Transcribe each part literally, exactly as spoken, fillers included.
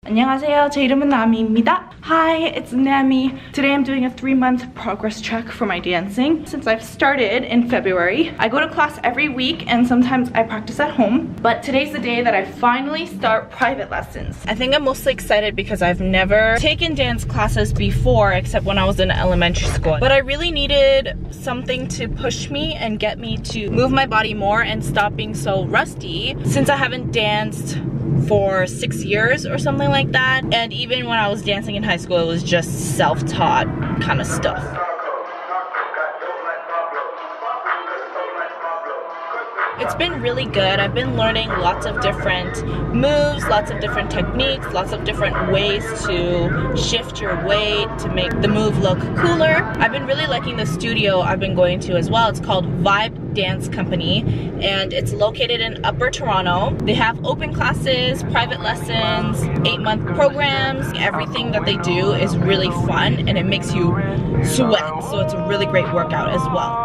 안녕하세요. 제 이름은 나미입니다. Hi, it's Nami. Today I'm doing a three-month progress check for my dancing. Since I've started in February, I go to class every week and sometimes I practice at home. But today's the day that I finally start private lessons. I think I'm mostly excited because I've never taken dance classes before except when I was in elementary school. But I really needed something to push me and get me to move my body more and stop being so rusty since I haven't danced for six years or something like that. And even when I was dancing in high school, it was just self-taught kind of stuff. It's been really good. I've been learning lots of different moves, lots of different techniques, lots of different ways to shift your weight to make the move look cooler. I've been really liking the studio I've been going to as well. It's called VYbE Dance Company and it's located in Upper Toronto. They have open classes, private lessons, eight month programs. Everything that they do is really fun and it makes you sweat. So it's a really great workout as well.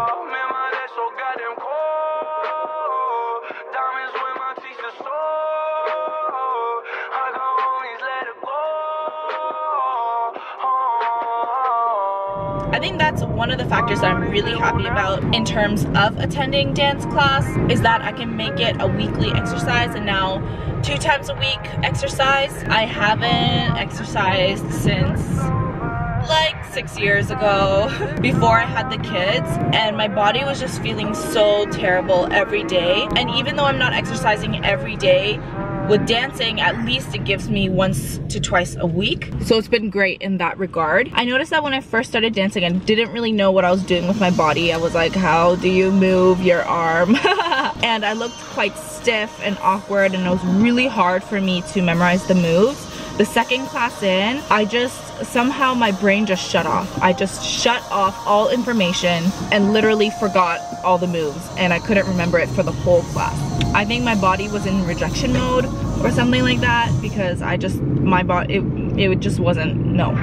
I think that's one of the factors that I'm really happy about in terms of attending dance class is that I can make it a weekly exercise and now two times a week exercise. I haven't exercised since like six years ago before I had the kids and my body was just feeling so terrible every day. And even though I'm not exercising every day, with dancing, at least it gives me once to twice a week. So it's been great in that regard. I noticed that when I first started dancing, I didn't really know what I was doing with my body. I was like, how do you move your arm? And I looked quite stiff and awkward and it was really hard for me to memorize the moves. The second class in, I just, somehow my brain just shut off. I just shut off all information and literally forgot all the moves and I couldn't remember it for the whole class. I think my body was in rejection mode or something like that because I just, my body, it, it just wasn't, no.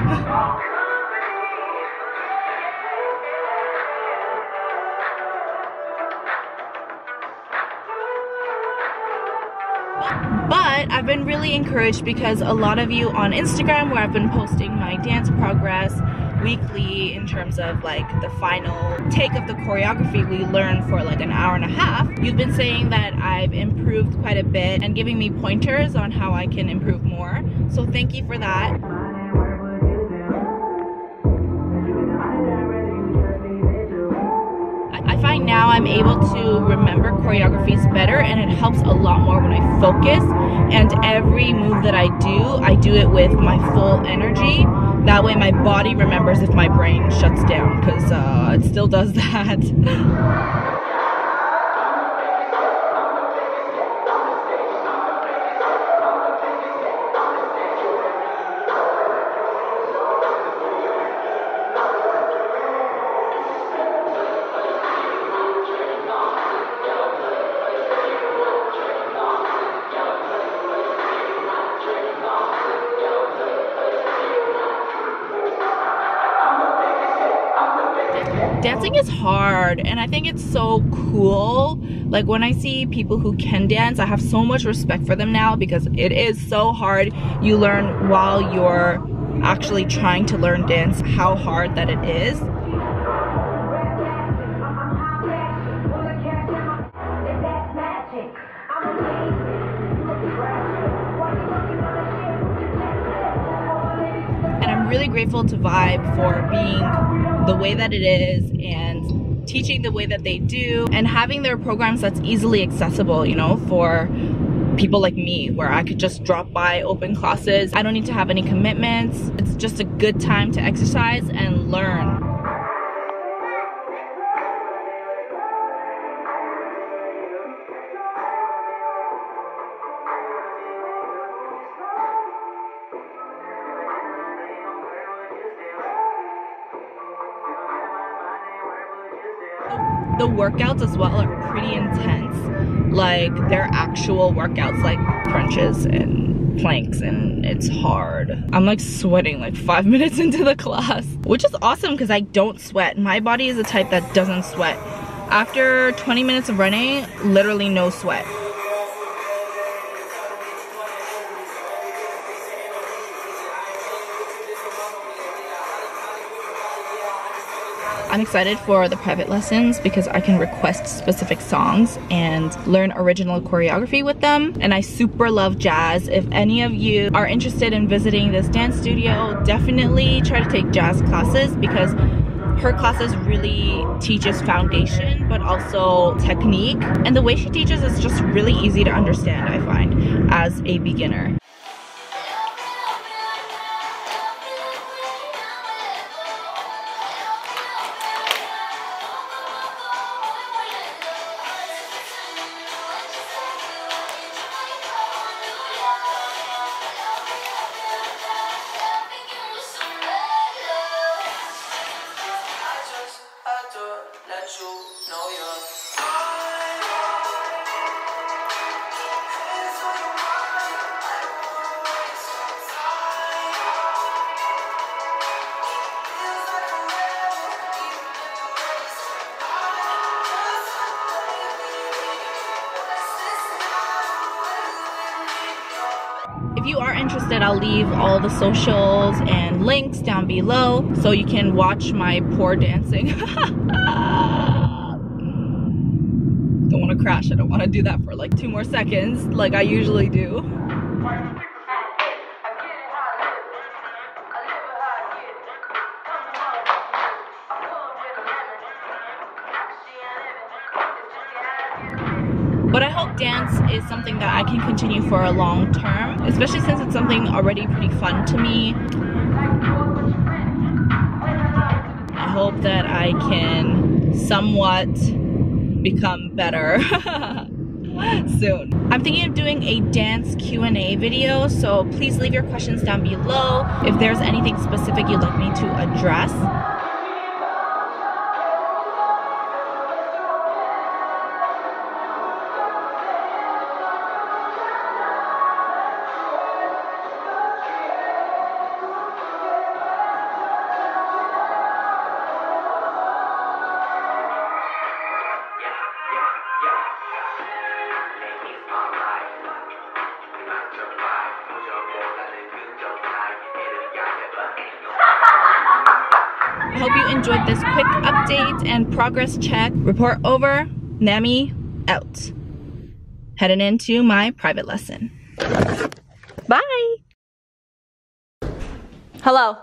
But I've been really encouraged because a lot of you on Instagram where I've been posting my dance progress weekly in terms of like the final take of the choreography we learned for like an hour and a half, you've been saying that I've improved quite a bit and giving me pointers on how I can improve more. So thank you for that. I find now I'm able to remember choreographies better and it helps a lot more when I focus, and every move that I do, I do it with my full energy. That way my body remembers if my brain shuts down, because uh, it still does that. Dancing is hard and I think it's so cool. Like when I see people who can dance, I have so much respect for them now because it is so hard. You learn while you're actually trying to learn dance how hard that it is. And I'm really grateful to VYbE for being the way that it is and teaching the way that they do and having their programs that's easily accessible, you know, for people like me where I could just drop by open classes. I don't need to have any commitments. It's just a good time to exercise and learn. The workouts as well are pretty intense. Like they're actual workouts like crunches and planks and it's hard. I'm like sweating like five minutes into the class, which is awesome because I don't sweat. My body is the type that doesn't sweat. After twenty minutes of running, literally no sweat. I'm excited for the private lessons because I can request specific songs and learn original choreography with them. And I super love jazz. If any of you are interested in visiting this dance studio, definitely try to take jazz classes because her classes really teaches foundation but also technique, and the way she teaches is just really easy to understand, I find, as a beginner. If you are interested, I'll leave all the socials and links down below so you can watch my poor dancing. Don't want to crash. I don't want to do that for like two more seconds like I usually do. But I hope dance is something that I can continue for a long term, especially since it's something already pretty fun to me. I hope that I can somewhat become better soon. I'm thinking of doing a dance Q and A video, so please leave your questions down below if there's anything specific you'd like me to address. I hope you enjoyed this quick update and progress check. Report over. Nami out. Heading into my private lesson. Bye. Hello.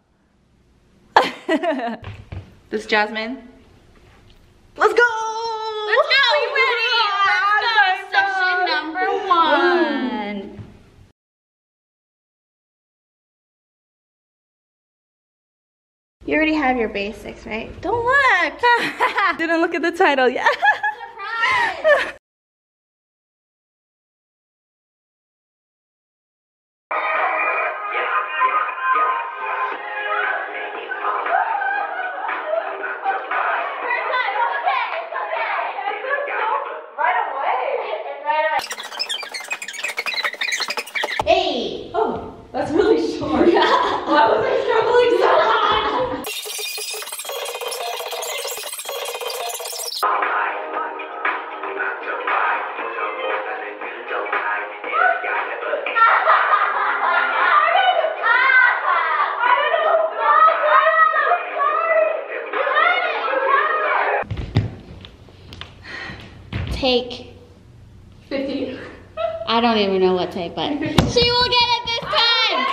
This is Jasmin. Let's go. Let's go. Are you ready? Let's go. Session number one. You already have your basics, right? Don't look. Didn't look at the title yet. Surprise. Hey! Oh, that's really short. Why was I struggling so hard? Take fifteen. I don't even know what take, but she will get it this time!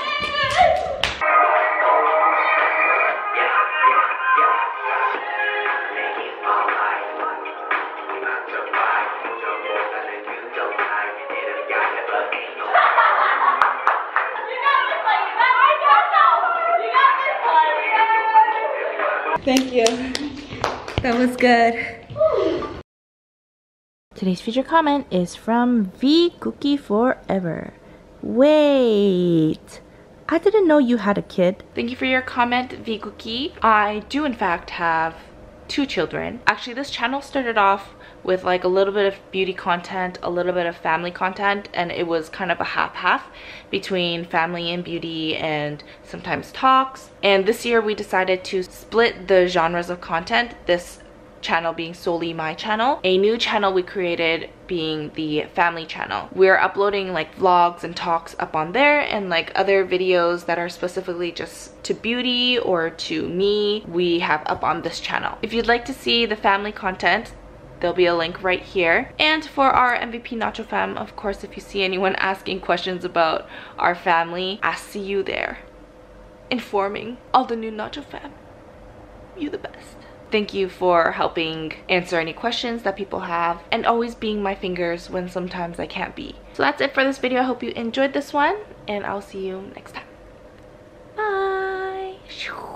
Thank you. That was good. Today's featured comment is from VYbE Forever. Wait, I didn't know you had a kid. Thank you for your comment, VYbE. I do in fact have two children. Actually, this channel started off with like a little bit of beauty content, a little bit of family content, and it was kind of a half-half between family and beauty and sometimes talks. And this year we decided to split the genres of content, this channel being solely my channel. A new channel we created being the family channel. We're uploading like vlogs and talks up on there, and like other videos that are specifically just to beauty or to me, we have up on this channel. If you'd like to see the family content, there'll be a link right here. And for our M V P NachoFam, of course, if you see anyone asking questions about our family, I see you there, informing all the new NachoFam. You the best. Thank you for helping answer any questions that people have and always being my fingers when sometimes I can't be. So that's it for this video. I hope you enjoyed this one, and I'll see you next time. Bye.